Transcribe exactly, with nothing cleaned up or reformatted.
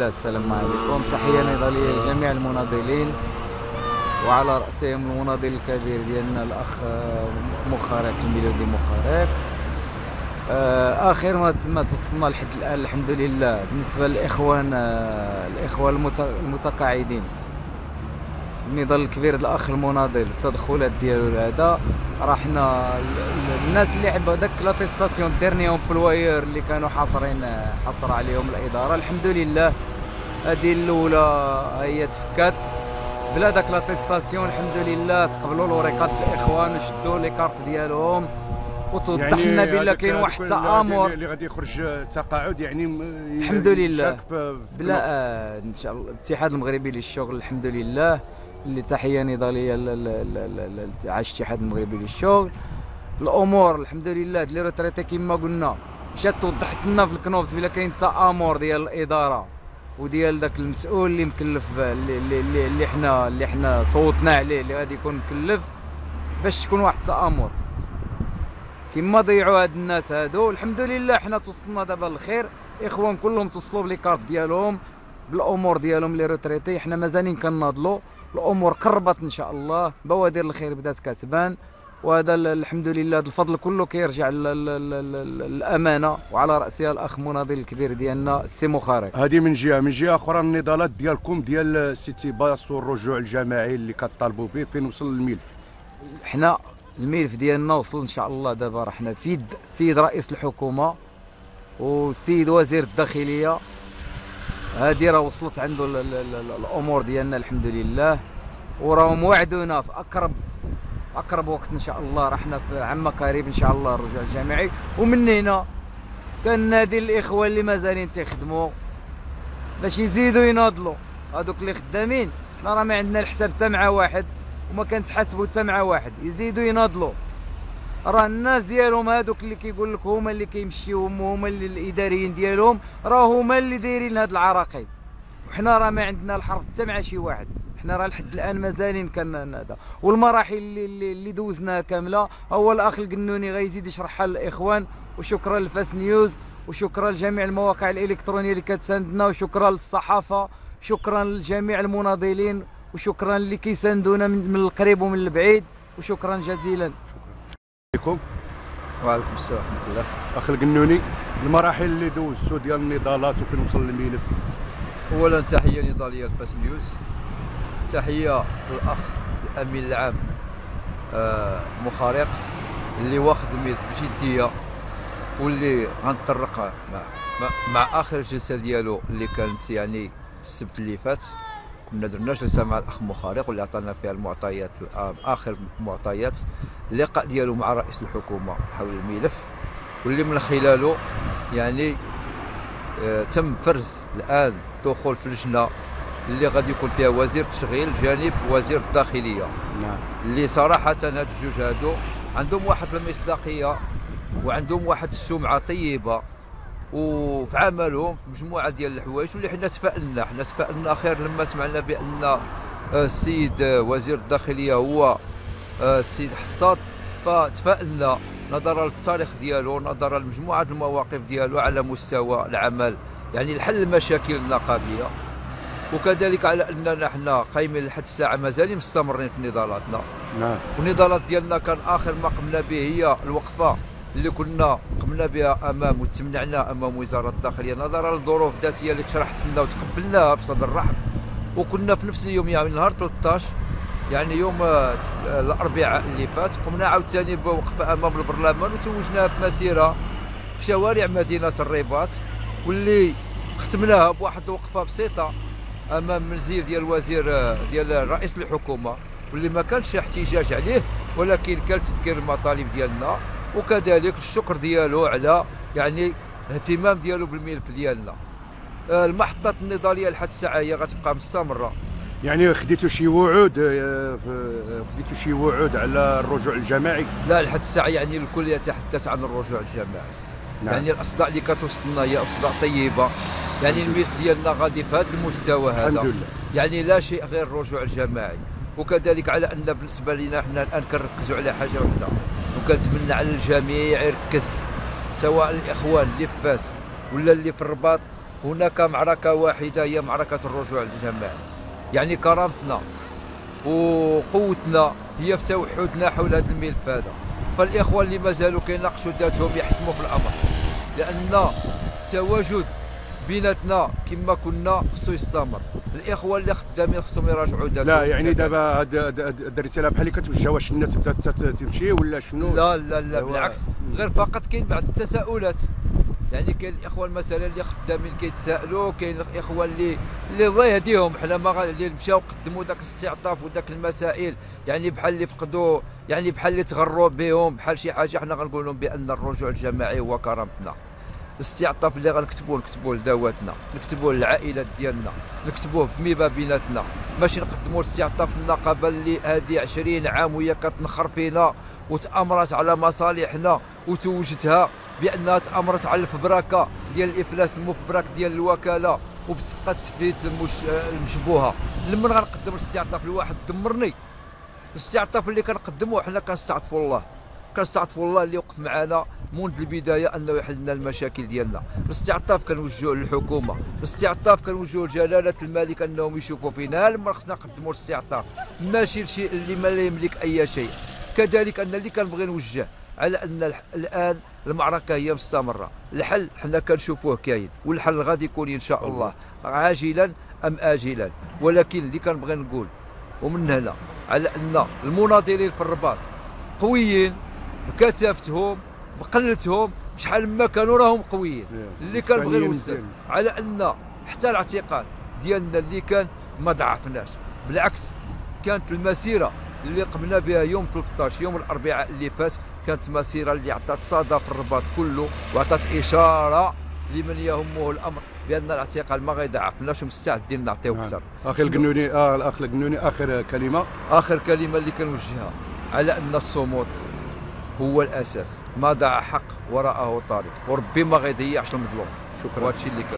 الله. السلام عليكم. تحية نضالية لجميع المناضلين، وعلى رأسهم المناضل الكبير ديالنا الأخ مخارق الميلودي مخارق. آخر ما ما وصلنا لحد الآن الحمد لله بالنسبة للإخوان الإخوان المتقاعدين. النضال الكبير الأخ المناضل التدخلات ديالو هذا راه حنا الناس اللي عبوا داك لاتيستاسيون ديرني امبلوايور اللي كانوا حاصرين حاصر عليهم الإدارة، الحمد لله هذه الأولى هي تفكات بلا داك لاتيستاسيون. الحمد لله تقبلوا الورقات الإخوان وشدوا لي كارت ديالهم وتوضح لنا يعني بلا كاين واحد التآمر اللي غادي يخرج تقاعد يعني الحمد لله بلا آه ان شاء الله. الاتحاد المغربي للشغل الحمد لله اللي تحيه نضاليه على الاتحاد المغربي للشغل. الامور الحمد لله لي روتريتي كما قلنا مشات توضحت لنا في الكنوفس بلا كاين تآمر ديال الاداره وديال داك المسؤول اللي مكلف اللي اللي, اللي حنا اللي حنا صوتنا عليه اللي غادي يكون مكلف باش تكون واحد التآمر كما ضيعوا هاد الناس هادو. الحمد لله حنا توصلنا دابا للخير، اخوان كلهم توصلوا بلي كارت ديالهم بالامور ديالهم لي روتريتي. حنا مازالين كناضلوا، الامور قربت ان شاء الله، بوادر الخير بدات كتبان، وهذا الحمد لله الفضل كله كيرجع للامانه وعلى راسها الاخ مناضل الكبير ديالنا السي مخارق. هذه من جهه، من جهه اخرى النضالات ديالكم ديال سيتي باس والرجوع الجماعي اللي كطالبوا به فين وصل الملف؟ حنا الملف ديالنا وصل ان شاء الله. دابا راه حنا في يد السيد رئيس الحكومه والسيد وزير الداخليه، هذه راه وصلت عنده الامور ديالنا الحمد لله، وراهم وعدونا في اقرب اقرب وقت ان شاء الله. راه حنا في عام قريب ان شاء الله الرجوع الجماعي. ومن هنا كنادي الاخوان اللي مازالين تيخدموا باش يزيدوا يناضلوا، هذوك اللي خدامين حنا راه ما عندنا الحساب حتى مع واحد وما كنتحاسبوا حتى مع واحد، يزيدوا يناضلوا. راه الناس ديالهم هذوك اللي كيقول لك هما اللي كيمشيوهم وهما اللي الاداريين ديالهم راه هما اللي دايرين هاد العراقيل، وحنا راه ما عندنا الحرب حتى مع شي واحد. حنا راه لحد الان مازالين كان هذا، والمراحل اللي اللي, اللي دوزناها كامله هو الاخ القنوني غيزيد يشرحها للاخوان. وشكرا لفاس نيوز، وشكرا لجميع المواقع الالكترونيه اللي كتساندنا، وشكرا للصحافه، شكرا لجميع المناضلين، وشكرا اللي كيساندونا من القريب ومن البعيد، وشكرا جزيلا. عليكم. وعليكم السلام ورحمه الله. اخ القنوني، المراحل اللي دوزتوا ديال النضالات وفين وصل الملف؟ اولا تحيه نضاليه لفاس نيوز، تحيه للاخ الامين العام آه مخارق اللي واخد الملف بجديه، واللي غنطرق مع, مع, مع اخر الجلسه ديالو اللي كانت يعني السبت اللي فات. كنا درنا جلسه مع الاخ مخارق واللي عطانا فيها المعطيات اخر المعطيات، اللقاء ديالو مع رئيس الحكومه حول الملف، واللي من خلاله يعني آه تم فرز الان دخول في اللجنه اللي غادي يكون فيها وزير التشغيل جانب وزير الداخليه. نعم. اللي صراحه هاد الجوج هادو عندهم واحد المصداقيه وعندهم واحد السمعه طيبه وفي عملهم في مجموعه ديال الحوايج، واللي حنا تفائلنا حنا تفائلنا خير لما سمعنا بان السيد وزير الداخليه هو السيد حصاد. فتفائلنا نظرا للتاريخ ديالو، نظرا لمجموعه المواقف ديالو على مستوى العمل، يعني الحل المشاكل النقابيه، وكذلك على اننا حنا قايمين لحد الساعه مازالين مستمرين في نضالاتنا. نعم. والنضالات ديالنا كان اخر ما قمنا به هي الوقفه اللي كنا قمنا بها امام وتمنعنا امام وزاره الداخليه نظرا للظروف الذاتيه اللي تشرحت لنا وتقبلناها بصدر رحب. وكنا في نفس اليوم يعني نهار ثلاثة عشر يعني يوم الاربعاء اللي فات قمنا عاوتاني بوقفه امام البرلمان وتوجناها بمسيره في شوارع مدينه الرباط، واللي ختمناها بواحد الوقفه بسيطه امام منزل ديال الوزير ديال رئيس الحكومه، واللي ما كانش احتجاج عليه ولكن كان تذكير المطالب ديالنا، وكذلك الشكر ديالو على يعني الاهتمام ديالو بالملف ديالنا. المحطات النضاليه لحد الساعه هي غتبقى مستمره. يعني خديتوا شي وعود خديتوا شي وعود على الرجوع الجماعي؟ لا لحد الساعه يعني الكل يتحدث عن الرجوع الجماعي. نعم. يعني الاصداء اللي كتوصلنا هي اصداء طيبه، يعني الملف ديالنا غادي في هذا المستوى هذا. الحمد لله. يعني لا شيء غير الرجوع الجماعي، وكذلك على ان بالنسبه لنا احنا الان كنركزوا على حاجه واحده، وكنتمنى على الجميع يركز، سواء الاخوان اللي في فاس ولا اللي في الرباط هناك معركة واحدة هي معركة الرجوع الجماعي. يعني كرامتنا وقوتنا هي في توحدنا حول هذا الملف هذا. فالإخوة اللي مازالوا كيناقشوا ذاتهم يحسموا في الأمر، لأن التواجد بيناتنا كما كنا خصو يستمر. الإخوة اللي خدامين خصهم يراجعوا ذاتهم. لا يعني دابا هاد الرسالة بحال اللي كتوجه واش الناس تبدا تمشي ولا شنو؟ لا لا لا بالعكس، غير فقط كاين بعض التساؤلات. يعني كاين الاخوه مثلا اللي خدامين كيتسائلوا، كاين الاخوه اللي اللي الله يهديهم، حنا ما غادي اللي مشاو قدموا ذاك الاستعطاف وذاك المسائل، يعني بحال اللي فقدوا، يعني بحال اللي تغروا بهم، بحال شي حاجه. حنا غنقول لهم بان الرجوع الجماعي هو كرامتنا. الاستعطاف اللي غنكتبوه نكتبوه لذواتنا، نكتبوه للعائلات ديالنا، نكتبوه بميبا بيناتنا، ماشي نقدموا الاستعطاف للنقابه اللي هذه عشرين عام وهي كتنخر فينا وتامرت على مصالحنا وتوجتها بانها تامرت على الفبركه ديال الافلاس المفبرك ديال الوكاله وبصفقه التفليت المش... المشبوهه. لمن غنقدم الاستعطاف لواحد دمرني؟ الاستعطاف اللي كنقدموه حنا كنستعطفوا الله، كنستعطفوا الله اللي وقف معنا منذ البدايه انه يحل لنا المشاكل ديالنا. الاستعطاف كنوجهوه للحكومه، الاستعطاف كنوجهوه لجلاله الملك انهم يشوفوا فينا لما خصنا نقدموا الاستعطاف، ماشي لشيء اللي ما لا يملك اي شيء. كذلك ان اللي كنبغي نوجه على ان الان المعركه هي مستمره، الحل حنا كنشوفوه كاين، والحل غادي يكون ان شاء الله عاجلا ام اجلا. ولكن اللي كنبغي نقول ومن هنا على ان المناضلين في الرباط قويين بكثافتهم بقلتهم، شحال ما كانوا راهم قويين. اللي كنبغي نوصل على ان حتى الاعتقال ديالنا اللي كان ما ضعفناش، بالعكس كانت المسيره اللي قمنا بها يوم ثلاثة عشر يوم الاربعاء اللي فات كانت مسيره اللي عطات صدى في الرباط كله، وعطات اشاره لمن يهمه الامر بان الاعتقال ما غيضعفناش ومستعدين نعطيو اكثر. اخي القنوني، اه الاخ القنوني، اخر كلمه اخر كلمه اللي كنوجهها على ان الصمود هو الاساس، ما ضاع حق وراءه طريق، وربي ما غيضيعش المظلوم. شكرا. وهادشي اللي كان.